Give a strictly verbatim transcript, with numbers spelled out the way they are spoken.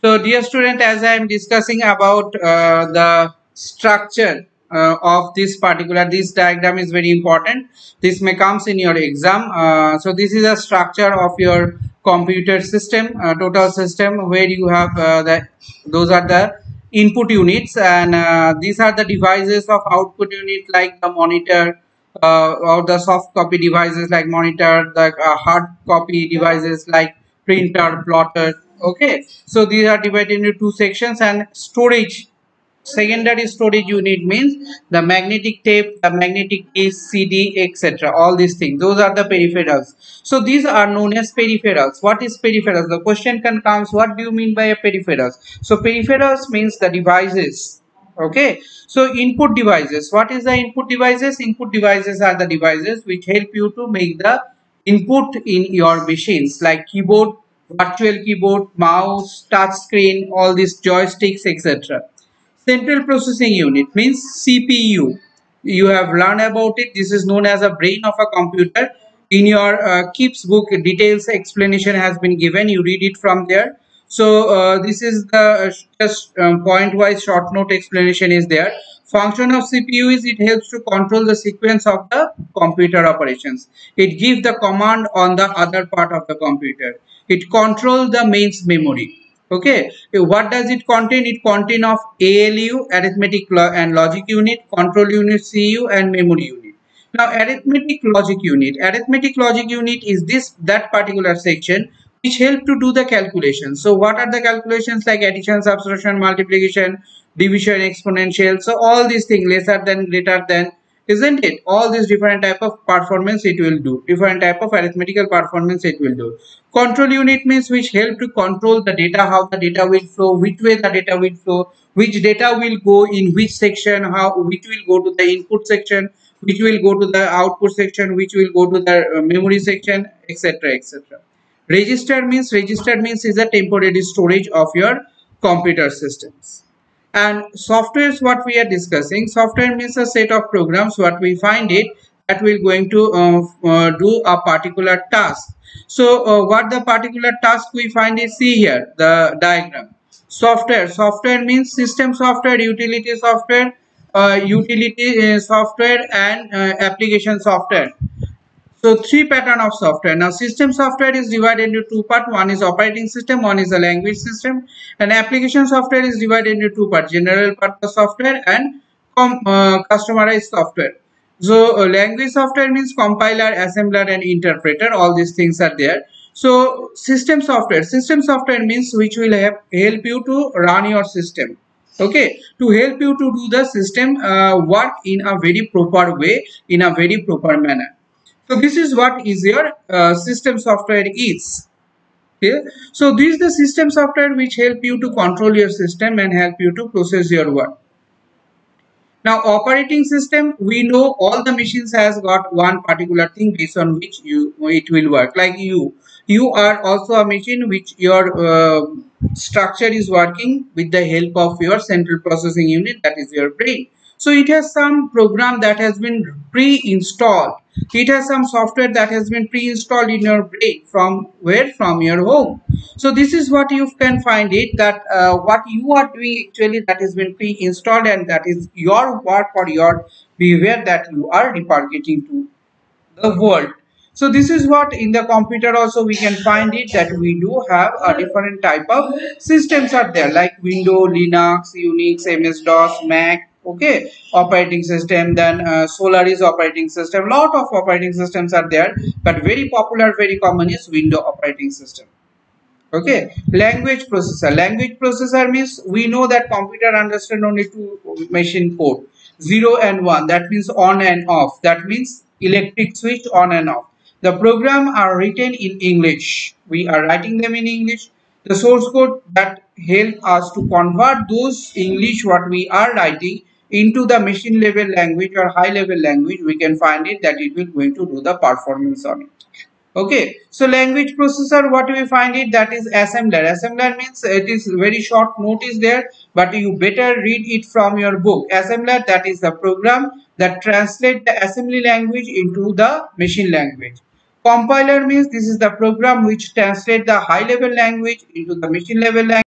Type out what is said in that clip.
So, dear student, as I am discussing about uh, the structure uh, of this particular, this diagram is very important. This may comes in your exam. Uh, so, this is a structure of your computer system, uh, total system, where you have uh, the those are the input units, and uh, these are the devices of output unit like the monitor, uh, or the soft copy devices like monitor, the uh, hard copy devices like printer, plotter. Okay, so these are divided into two sections. And storage, secondary storage unit means the magnetic tape, the magnetic disc, C D, et cetera. All these things, those are the peripherals. So these are known as peripherals. What is peripherals? The question can come, what do you mean by a peripherals? So peripherals means the devices. Okay, so input devices. What is the input devices? Input devices are the devices which help you to make the input in your machines, like keyboard, virtual keyboard, mouse, touch screen, all these joysticks, et cetera. Central processing unit means C P U. You have learned about it. This is known as a brain of a computer. In your uh, Keeps book, details explanation has been given. You read it from there. So uh, this is the uh, just um, point wise short note explanation is there. Function of C P U is it helps to control the sequence of the computer operations. It gives the command on the other part of the computer. It controls the mains memory. Okay, what does it contain? It contain of A L U, arithmetic and logic unit, control unit C U, and memory unit. Now, arithmetic logic unit. Arithmetic logic unit is this that particular section which help to do the calculations. So, what are the calculations like addition, subtraction, multiplication, division, exponential? So, all these things, lesser than, greater than, isn't it? All these different type of performance it will do. Different type of arithmetical performance it will do. Control unit means which help to control the data, how the data will flow, which way the data will flow, which data will go in which section, how which will go to the input section, which will go to the output section, which will go to the memory section, et cetera, et cetera. Register means register means is a temporary storage of your computer systems. And software is what we are discussing. Software means a set of programs what we find it that will going to uh, uh, do a particular task. So uh, what the particular task we find is, see here the diagram. Software, software means system software, utility software, uh, utility uh, software, and uh, application software. So three pattern of software. Now system software is divided into two parts. One is operating system, one is a language system, and application software is divided into two parts: general purpose software and com, uh, customized software. So uh, language software means compiler, assembler, and interpreter. All these things are there. So system software, system software means which will have, help you to run your system. Okay, to help you to do the system uh, work in a very proper way, in a very proper manner. So this is what is your uh, system software is. Okay, so this is the system software which help you to control your system and help you to process your work. Now operating system, we know all the machines has got one particular thing based on which you it will work. Like you, you are also a machine which your uh, structure is working with the help of your central processing unit, that is your brain. So it has some program that has been pre-installed. It has some software that has been pre-installed in your brain from where? From your home. So this is what you can find it, that uh, what you are doing actually that has been pre-installed, and that is your work or your behavior that you are propagating to the world. So this is what in the computer also we can find it, that we do have a different type of systems are there, like Windows, Linux, Unix, M S DOS, Mac. Okay, operating system, then uh, Solaris operating system. Lot of operating systems are there, but very popular, very common is Windows operating system. Okay, language processor. Language processor means we know that computer understand only two machine code, zero and one. That means on and off. That means electric switch on and off. The program are written in English. We are writing them in English. The source code that help us to convert those English what we are writing into the machine level language or high level language. We can find it that it will going to do the performance on it. Okay, so language processor, what we find it, that is assembler. Assembler means it is very short notice there, but you better read it from your book. Assembler, that is the program that translate the assembly language into the machine language. Compiler means this is the program which translate the high level language into the machine level language.